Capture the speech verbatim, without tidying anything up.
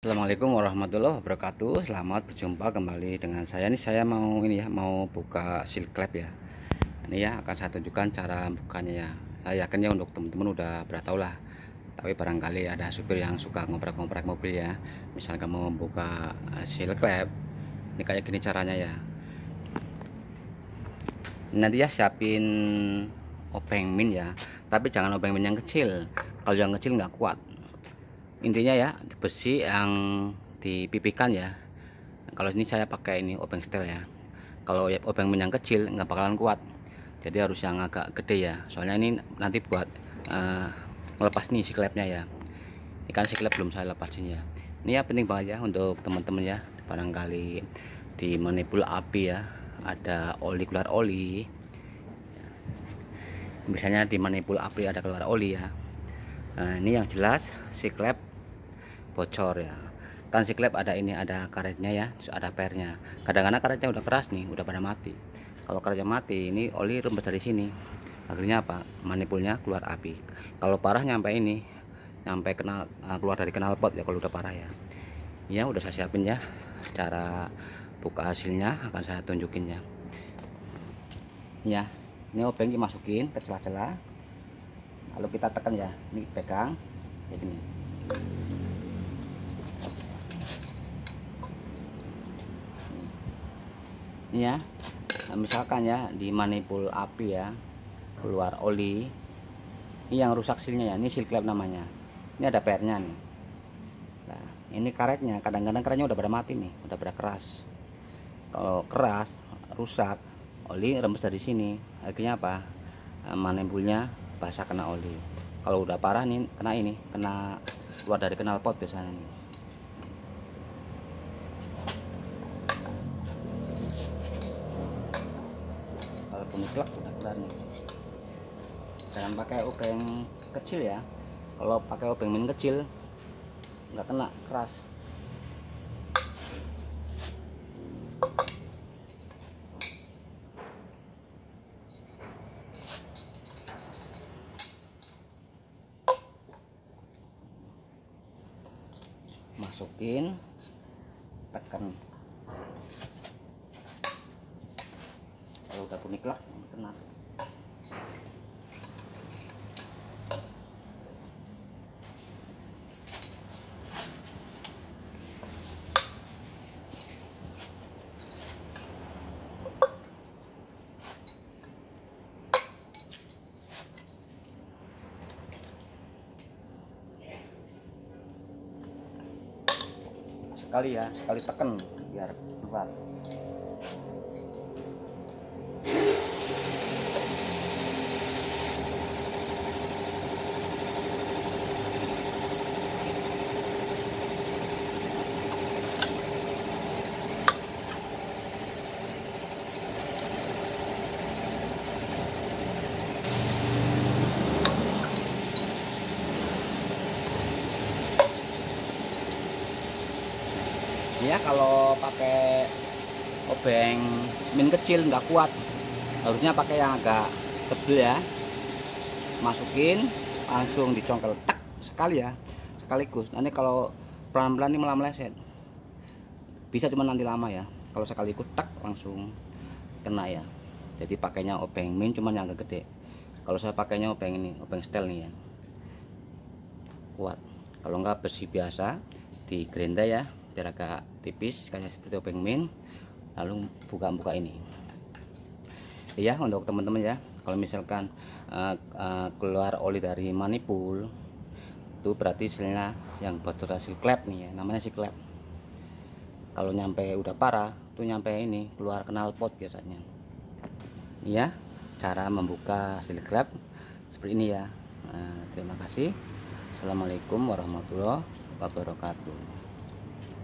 Assalamualaikum warahmatullahi wabarakatuh. Selamat berjumpa kembali dengan saya. Ini saya mau ini ya, mau buka seal klep ya. Ini ya akan saya tunjukkan cara bukanya ya. Saya yakin ya untuk teman-teman udah bertahu lah. Tapi barangkali ada supir yang suka ngoprek-ngoprek mobil ya. Misalnya kamu membuka seal klep, ini kayak gini caranya ya. Nanti ya siapin obeng min ya. Tapi jangan obeng min yang kecil. Kalau yang kecil nggak kuat. Intinya ya besi yang dipipikan ya. Kalau ini saya pakai ini obeng steel ya. Kalau obeng yang kecil nggak bakalan kuat, jadi harus yang agak gede ya, soalnya ini nanti buat uh, ngelepas nih si klepnya ya. Ini kan si klep belum saya lepasin ya. Ini ya penting banget ya untuk teman-teman ya, barangkali di manipul api ya ada oli keluar oli, biasanya di manipul api ada keluar oli ya. Nah, ini yang jelas si klep bocor ya. Kan si klep ada ini, ada karetnya ya, terus ada pernya. Kadang-kadang karetnya udah keras nih, udah pada mati. Kalau karetnya mati, ini oli rembes dari sini. Akhirnya apa? Manipulnya keluar api. Kalau parah nyampe ini, nyampe kenal keluar dari knalpot ya kalau udah parah ya. Ya udah saya siapin ya. Cara buka hasilnya akan saya tunjukin ya. Ya, ini obeng dimasukin ke celah-celah. Lalu kita tekan ya, ini pegang kayak gini. Ini ya, nah, misalkan ya di manipul api ya keluar oli, ini yang rusak silnya ya, ini seal klep namanya. Ini ada pernya nih. Nah, ini karetnya, kadang-kadang karetnya udah pada mati nih, udah pada keras. Kalau keras, rusak, oli rembes dari sini. Akhirnya apa? Manipulnya basah kena oli. Kalau udah parah nih kena ini, kena keluar dari knalpot biasanya nih. Kalau peniklek udah kelar nih. Jangan pakai obeng kecil ya. Kalau pakai obeng min kecil nggak kena keras. Masukin, tekan. Kalau udah puniklak kena. Sekali ya, sekali tekan biar keluar. Ya kalau pakai obeng min kecil nggak kuat, harusnya pakai yang agak tebal ya. Masukin langsung dicongkel tak sekali ya, sekaligus. Nanti kalau pelan-pelan ini malah meleset, bisa cuma nanti lama ya. Kalau sekaligus tak langsung kena ya. Jadi pakainya obeng min cuman yang agak gede. Kalau saya pakainya obeng ini, obeng steel nih ya, kuat. Kalau nggak besi biasa di gerinda ya, biar agak tipis kayak seperti obeng min. Lalu buka-buka ini ya untuk teman-teman ya. Kalau misalkan uh, uh, keluar oli dari manipul, itu berarti silnya yang bocor hasil klep nih ya, namanya si klep. Kalau nyampe udah parah tuh, nyampe ini keluar knalpot biasanya ya. Cara membuka seal klep seperti ini ya. Nah, terima kasih. Assalamualaikum warahmatullahi wabarakatuh.